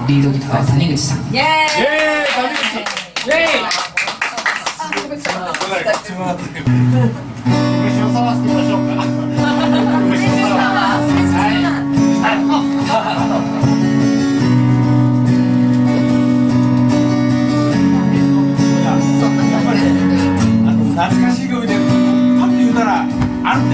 リードギターは谷口さん。 イエーイ。 谷口さん。イエーイ。虫を探してみましょうか。虫を探懐かしい曲でパッと言うたらあるね。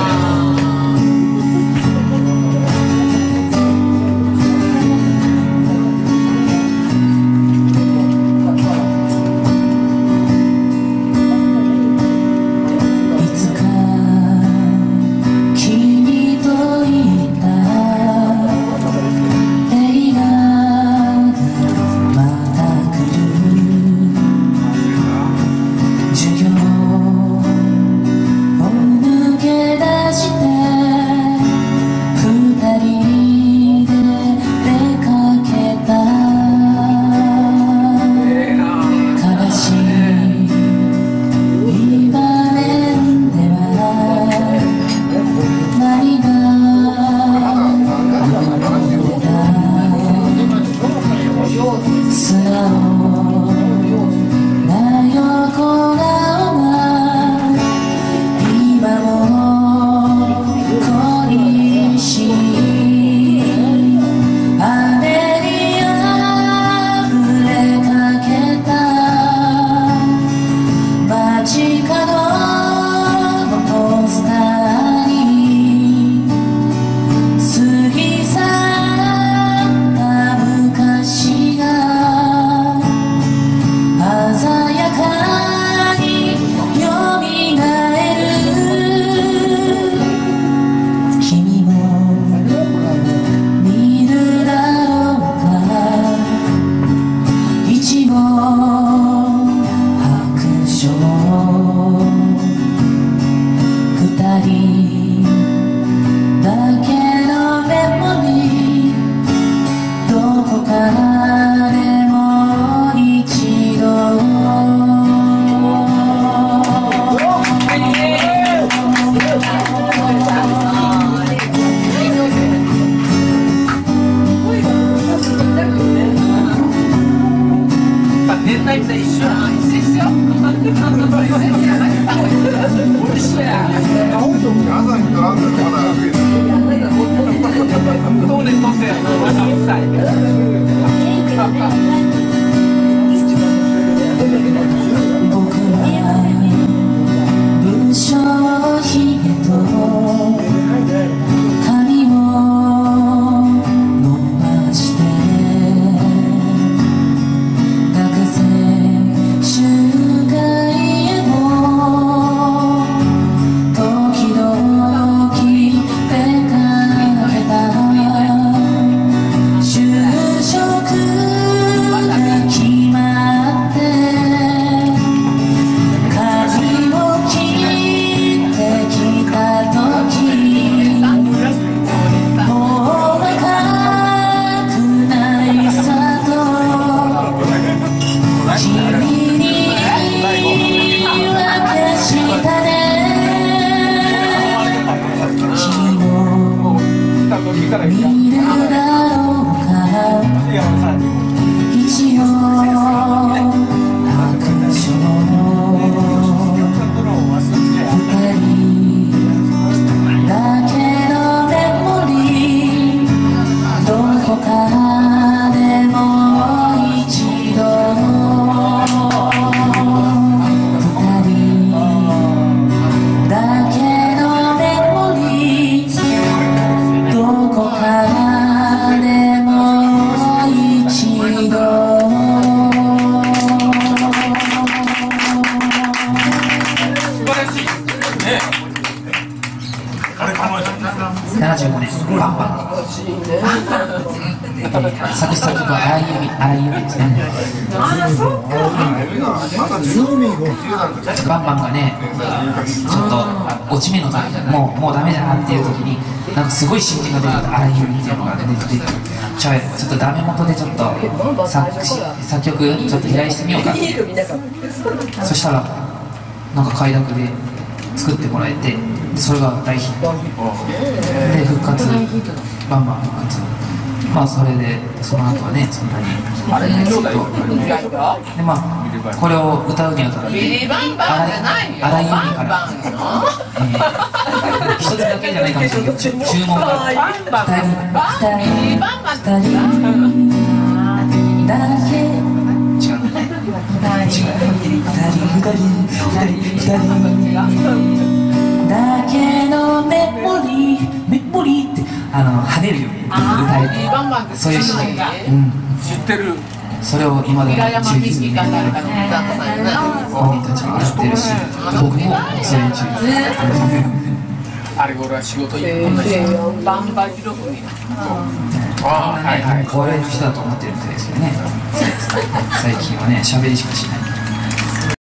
75年バンバン作詞作曲は荒井由実ですね。バンバンがねちょっと落ち目の時もうダメだなっていう時になんかすごい新人が出てきた荒井由実っていうのが出てきてちょっとダメ元でちょっと作曲ちょっと依頼してみようかってそしたらなんか快諾で作ってもらえてそれが大ヒットで復活バンバン復活まあそれでその後はねそんなにあれないですけど、でまあこれを歌うにあたってビリバンバンじゃないよ。 荒井由実からバンバンの一つだけじゃないかもしれないけど注文がバンバンビリバンバンって違うだけのメモリーって跳ねるように歌えるそういうシーンが、 知ってる。 それを今でも平山美月が誰かの歌ったんよね。 本人たちがやってるし僕もそれに注意あれ俺は仕事一本だし。 バンバジロフに。 ああ、はいはい。 お笑いの人だと思ってるみたいですけどね最近はね喋りしかしない